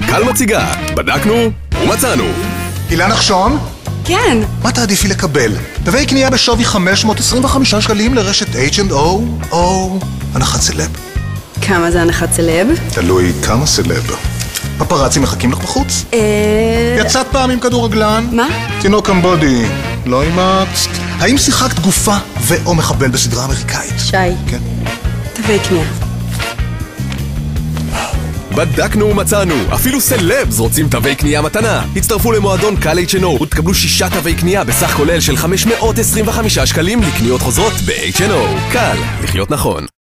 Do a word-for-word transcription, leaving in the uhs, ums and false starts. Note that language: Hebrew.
קל מציגה, בדקנו ומצאנו. הילה נחשון? כן. מה תעדיפי לקבל? תווי קנייה בשווי חמש מאות עשרים וחמישה שקלים לרשת אייץ' אנד או או הנחת סלב? כמה זה הנחת סלב? תלוי כמה סלב. פפרצי מחכים לך בחוץ? אה... יצאת פעם עם כדורגלן? מה? תינוק קמבודי. לא אימצת? האם שיחקת גופה ו/או מחבל בסדרה אמריקאית? שי. כן. תווי קנייה. בדקנו ומצאנו, אפילו סלבס רוצים תווי קנייה מתנה. הצטרפו למועדון קל אייץ' אנד או ותקבלו שישה תווי קנייה בסך כולל של חמש מאות עשרים וחמישה שקלים לקניות חוזרות ב-אייץ' אנד או. קל, לחיות נכון.